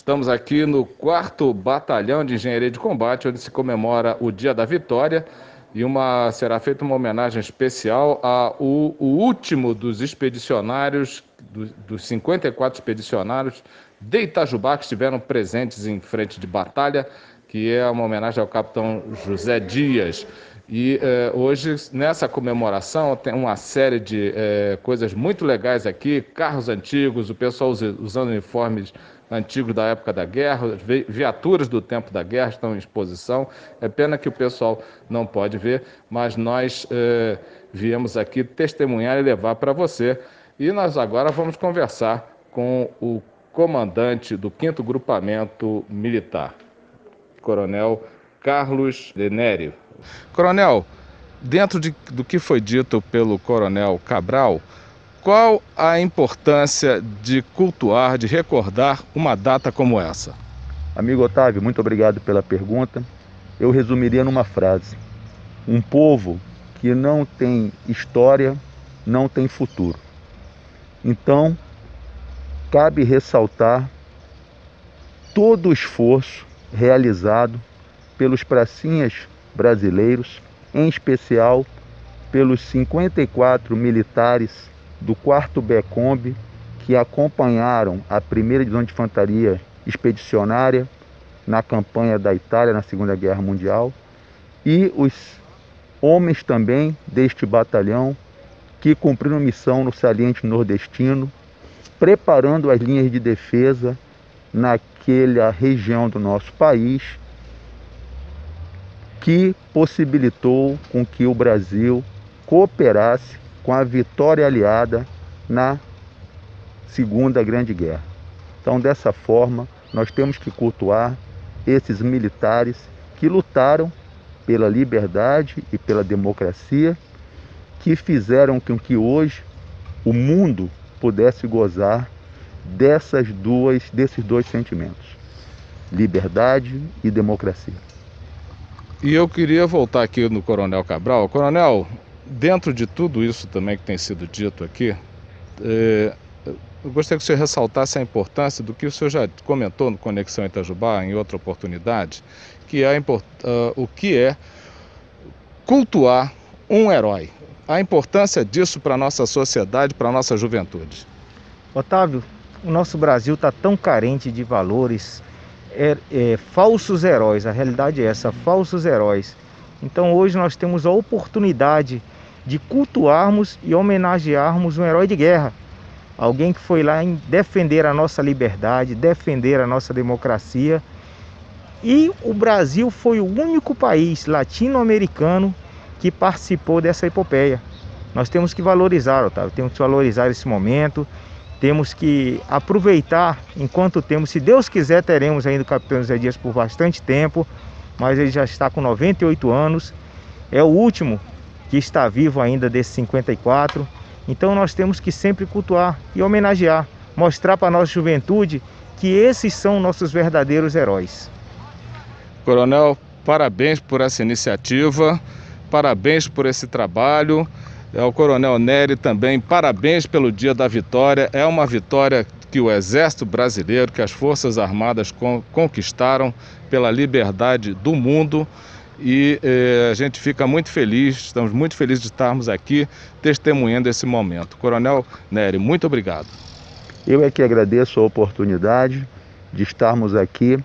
Estamos aqui no 4º Batalhão de Engenharia de Combate, onde se comemora o Dia da Vitória e será feita uma homenagem especial ao último dos expedicionários, dos 54 expedicionários de Itajubá que estiveram presentes em frente de batalha, que é uma homenagem ao capitão José Dias. E hoje, nessa comemoração, tem uma série de coisas muito legais aqui, carros antigos, o pessoal usando uniformes antigos da época da guerra, viaturas do tempo da guerra estão em exposição. É pena que o pessoal não pode ver, mas nós viemos aqui testemunhar e levar para você. E nós agora vamos conversar com o comandante do 5º Grupamento Militar, Coronel Carlos Denério. Coronel, dentro do que foi dito pelo Coronel Cabral, qual a importância de cultuar, de recordar uma data como essa? Amigo Otávio, muito obrigado pela pergunta. Eu resumiria numa frase: um povo que não tem história, não tem futuro. Então, cabe ressaltar todo o esforço realizado pelos pracinhas brasileiros, em especial pelos 54 militares do 4º BECOMB que acompanharam a 1ª Divisão de Infantaria Expedicionária na campanha da Itália na Segunda Guerra Mundial, e os homens também deste batalhão que cumpriram missão no saliente nordestino, preparando as linhas de defesa naquela região do nosso país, que possibilitou com que o Brasil cooperasse com a vitória aliada na Segunda Grande Guerra. Então, dessa forma, nós temos que cultuar esses militares que lutaram pela liberdade e pela democracia, que fizeram com que hoje o mundo pudesse gozar desses dois sentimentos: liberdade e democracia. E eu queria voltar aqui no Coronel Cabral. Coronel, dentro de tudo isso também que tem sido dito aqui, eu gostaria que o senhor ressaltasse a importância do que o senhor já comentou no Conexão Itajubá, em outra oportunidade, que é o que é cultuar um herói. A importância disso para a nossa sociedade, para a nossa juventude. Otávio, o nosso Brasil está tão carente de valores, falsos heróis. A realidade é essa, falsos heróis. Então hoje nós temos a oportunidade de cultuarmos e homenagearmos um herói de guerra. Alguém que foi lá em defender a nossa liberdade, defender a nossa democracia. E o Brasil foi o único país latino-americano que participou dessa epopeia. Nós temos que valorizar, Otávio, temos que valorizar esse momento. Temos que aproveitar enquanto temos. Se Deus quiser, teremos ainda o capitão José Dias por bastante tempo, mas ele já está com 98 anos. É o último que está vivo ainda desses 54. Então nós temos que sempre cultuar e homenagear, mostrar para a nossa juventude que esses são nossos verdadeiros heróis. Coronel, parabéns por essa iniciativa, parabéns por esse trabalho. Ao Coronel Nery também, parabéns pelo Dia da Vitória. É uma vitória que o Exército Brasileiro, que as Forças Armadas conquistaram pela liberdade do mundo. E a gente fica muito feliz, estamos muito felizes de estarmos aqui testemunhando esse momento. Coronel Nery, muito obrigado. Eu é que agradeço a oportunidade de estarmos aqui,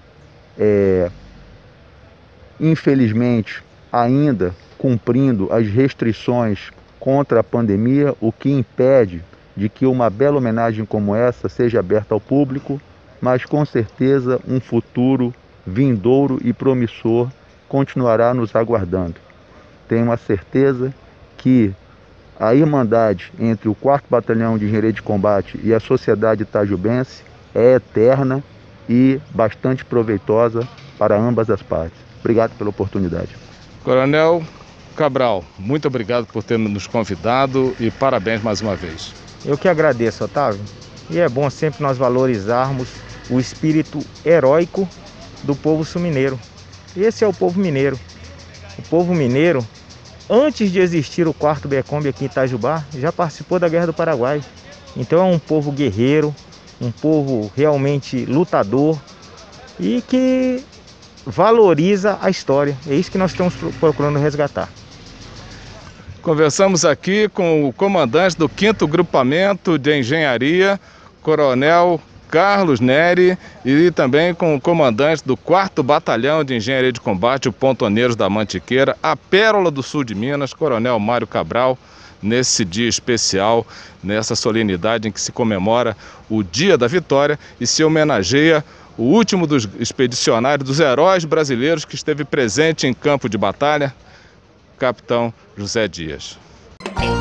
infelizmente ainda cumprindo as restrições contra a pandemia, o que impede de que uma bela homenagem como essa seja aberta ao público, mas com certeza um futuro vindouro e promissor continuará nos aguardando. Tenho a certeza que a irmandade entre o 4º Batalhão de Engenharia de Combate e a sociedade itajubense é eterna e bastante proveitosa para ambas as partes. Obrigado pela oportunidade. Coronel Cabral, muito obrigado por ter nos convidado e parabéns mais uma vez. Eu que agradeço, Otávio. E é bom sempre nós valorizarmos o espírito heróico do povo sul-mineiro. Esse é o povo mineiro. O povo mineiro, antes de existir o 4º BECOMB aqui em Itajubá, já participou da Guerra do Paraguai. Então é um povo guerreiro, um povo realmente lutador, e que valoriza a história. É isso que nós estamos procurando resgatar. Conversamos aqui com o comandante do 5º Grupamento de Engenharia, Coronel Carlos Neri, e também com o comandante do 4º Batalhão de Engenharia de Combate, o Pontoneiros da Mantiqueira, a Pérola do Sul de Minas, Coronel Mário Cabral, nesse dia especial, nessa solenidade em que se comemora o Dia da Vitória e se homenageia o último dos expedicionários, dos heróis brasileiros que esteve presente em campo de batalha, Capitão José Dias.